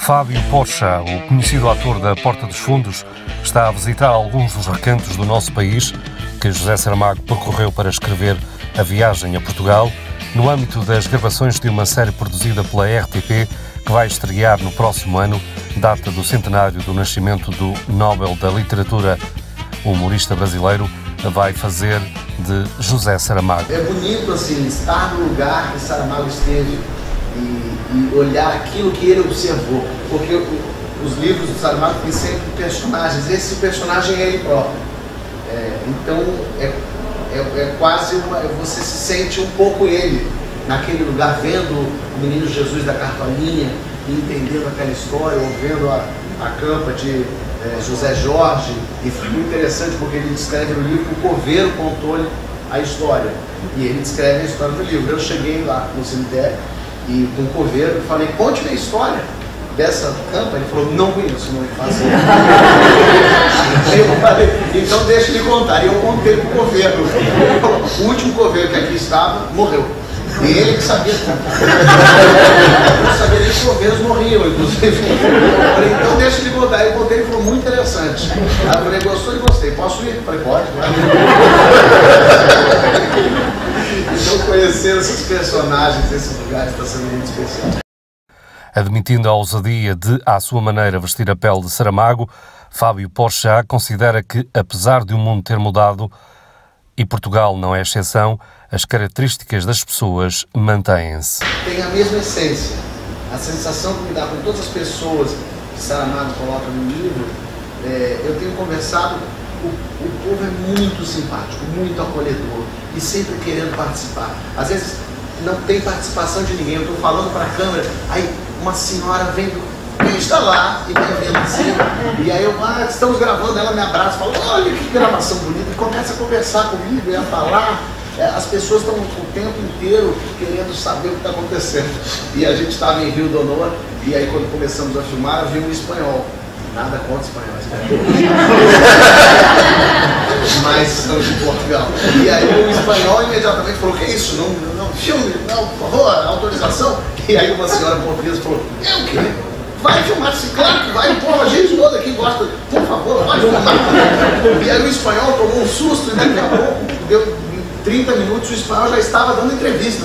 Fábio Porchat, o conhecido ator da Porta dos Fundos, está a visitar alguns dos recantos do nosso país que José Saramago percorreu para escrever A Viagem a Portugal, no âmbito das gravações de uma série produzida pela RTP que vai estrear no próximo ano, data do centenário do nascimento do Nobel da Literatura. O humorista brasileiro vai fazer de José Saramago. É bonito assim estar no lugar que Saramago esteve e olhar aquilo que ele observou, porque os livros do Saramago têm sempre personagens, esse personagem é ele próprio. Então é quase você se sente um pouco ele naquele lugar, vendo o menino Jesus da cartolinha e entendendo aquela história, ou vendo a campa de José Jorge. E foi muito interessante porque ele descreve no livro que o coveiro contou-lhe a história, e ele descreve a história do livro. Eu cheguei lá no cemitério e com o coveiro falei: conte a história dessa campa. Ele falou: não conheço, não faço. Eu falei: então deixa ele contar. E eu contei para o coveiro. O último coveiro que aqui estava morreu, e ele que sabia tudo. Eu não sabia nem que os coveiros morriam, inclusive. Eu falei: então deixa ele contar. Eu contei, ele falou: muito interessante. Aí eu falei: gostou? E gostei. Posso ir? Eu falei: pode. Então conhecer esses personagens, esses lugares, está sendo muito especial. Admitindo a ousadia de, à sua maneira, vestir a pele de Saramago, Fábio Porchat considera que, apesar de o mundo ter mudado, e Portugal não é exceção, as características das pessoas mantêm-se. Tem a mesma essência. A sensação que me dá com todas as pessoas que Saramago coloca no livro, eu tenho conversado, o povo é muito simpático, muito acolhedor e sempre querendo participar. Às vezes não tem participação de ninguém, eu estou falando para a câmera, aí uma senhora vem e está lá e vai vendo assim, e aí eu, estamos gravando, ela me abraça e fala: olha que gravação bonita, e começa a conversar comigo e a falar. As pessoas estão o tempo inteiro querendo saber o que está acontecendo. E a gente estava em Rio de Janeiro, e aí quando começamos a filmar, havia um espanhol. Nada contra espanhóis, mas estamos em Portugal. E aí o espanhol imediatamente falou: que é isso? Não, filme, não, por favor, autorização. E aí uma senhora portuguesa falou: é o quê? Vai filmar? Sim, claro que vai, pô, a gente toda aqui gosta, por favor, pode filmar. E aí o espanhol tomou um susto e daqui a pouco, deu 30 minutos, o espanhol já estava dando entrevistas.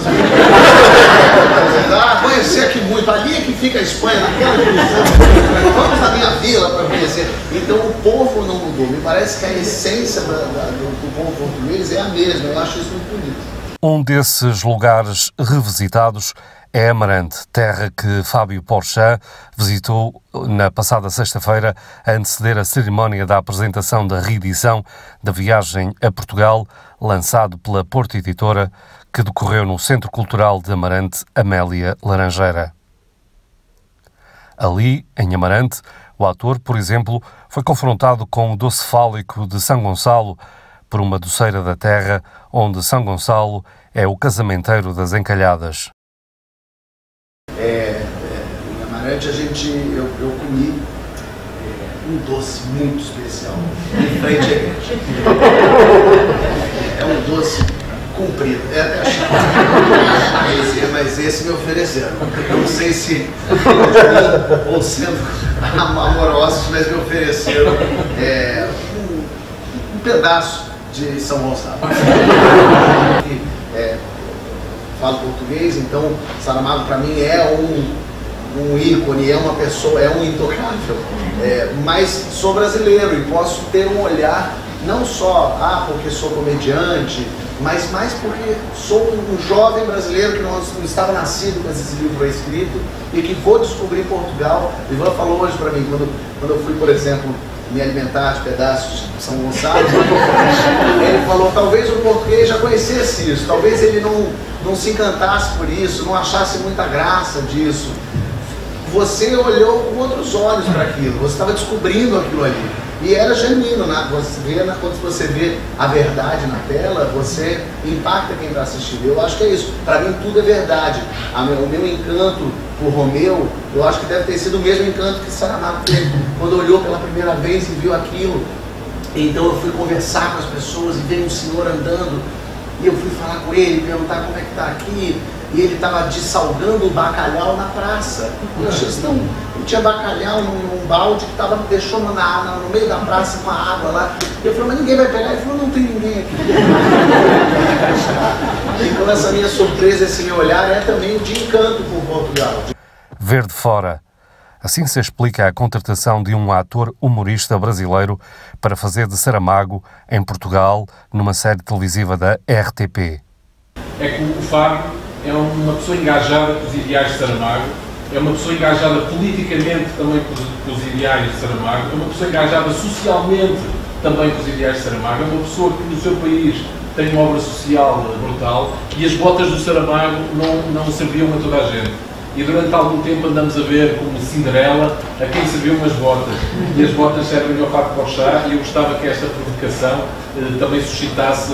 Conhecer aqui muito, ali é que fica a Espanha, naquela divisão. Vamos na minha vila para conhecer. Então o povo não mudou. Me parece que a essência do povo português é a mesma. Eu acho isso muito bonito. Um desses lugares revisitados é Amarante, terra que Fábio Porchat visitou na passada sexta-feira a anteceder a cerimónia da apresentação da reedição da Viagem a Portugal, lançado pela Porto Editora, que decorreu no Centro Cultural de Amarante, Amélia Laranjeira. Ali, em Amarante, o ator, por exemplo, foi confrontado com o doce fálico de São Gonçalo, por uma doceira da terra, onde São Gonçalo é o casamenteiro das encalhadas. Em Amarante eu comi um doce muito especial em frente à igreja. É um doce comprido, é até chique, mas esse me ofereceram. Eu não sei se ou sendo amorosos, mas me ofereceram um pedaço de São Gonçalo. Falo português, então Saramago para mim é um ícone, é uma pessoa, é um intocável, mas sou brasileiro e posso ter um olhar não só porque sou comediante, mas mais porque sou um jovem brasileiro que não estava nascido com esse livro escrito e que vou descobrir Portugal. O Ivan falou hoje para mim, quando eu fui, por exemplo, me alimentar de pedaços de São Gonçalo, ele falou: talvez o português já conhecesse isso, talvez ele não se encantasse por isso, não achasse muita graça disso. Você olhou com outros olhos para aquilo, você estava descobrindo aquilo ali. E era genuíno, né? Quando você vê a verdade na tela, você impacta quem está assistindo. Eu acho que é isso. Para mim tudo é verdade. O meu encanto por Romeu, eu acho que deve ter sido o mesmo encanto que Saramago teve quando olhou pela primeira vez e viu aquilo. Então eu fui conversar com as pessoas e veio um senhor andando e eu fui falar com ele, perguntar como é que está aqui. e ele estava dessalgando o bacalhau na praça. E tinha bacalhau num balde que deixou no meio da praça com a água lá. E eu falei, mas ninguém vai pegar? Ele falou, não tem ninguém aqui. Então essa minha surpresa, esse meu olhar é também de encanto por Portugal. Ver de fora. Assim se explica a contratação de um ator humorista brasileiro para fazer de Saramago em Portugal, numa série televisiva da RTP. É que o Fábio é uma pessoa engajada com os ideais de Saramago, é uma pessoa engajada politicamente também com os ideais de Saramago, é uma pessoa engajada socialmente também com os ideais de Saramago, é uma pessoa que no seu país tem uma obra social brutal e as botas do Saramago não serviam a toda a gente. E durante algum tempo andamos a ver como Cinderela a quem serviam as botas. E as botas servem ao Fábio Porchat e eu gostava que esta provocação também suscitasse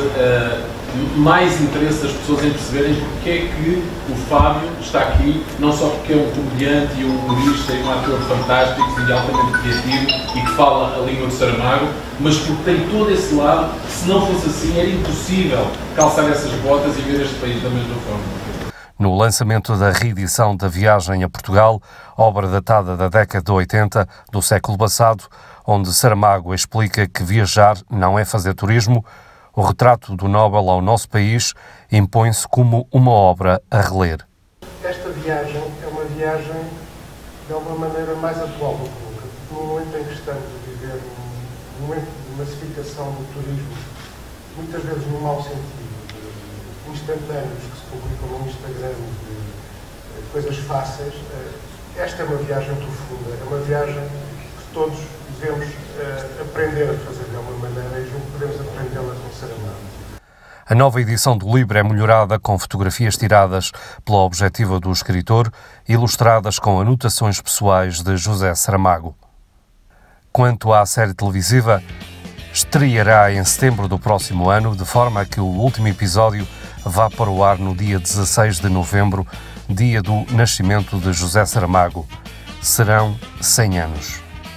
mais interesse das pessoas em perceberem porque é que o Fábio está aqui, não só porque é um comediante e um humorista e um ator fantástico e altamente criativo e que fala a língua de Saramago, mas porque tem todo esse lado que, se não fosse assim, era impossível calçar essas botas e ver este país da mesma forma. No lançamento da reedição da Viagem a Portugal, obra datada da década de 80 do século passado, onde Saramago explica que viajar não é fazer turismo, o retrato do Nobel ao nosso país impõe-se como uma obra a reler. Esta viagem é uma viagem, de alguma maneira, mais atual do que nunca. No momento em que estamos a viver um momento de massificação do turismo, muitas vezes no mau sentido, de instantâneos que se publicam no Instagram, de coisas fáceis, esta é uma viagem profunda, é uma viagem que todos devemos aprender a fazer de alguma maneira e julgo que podemos aprendê-la com Saramago. A nova edição do livro é melhorada com fotografias tiradas pela objetiva do escritor, ilustradas com anotações pessoais de José Saramago. Quanto à série televisiva, estreará em setembro do próximo ano, de forma que o último episódio vá para o ar no dia 16 de novembro, dia do nascimento de José Saramago. Serão 100 anos.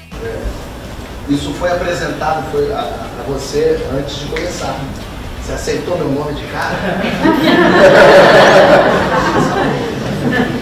Isso foi apresentado a você antes de começar. Você aceitou meu nome de cara?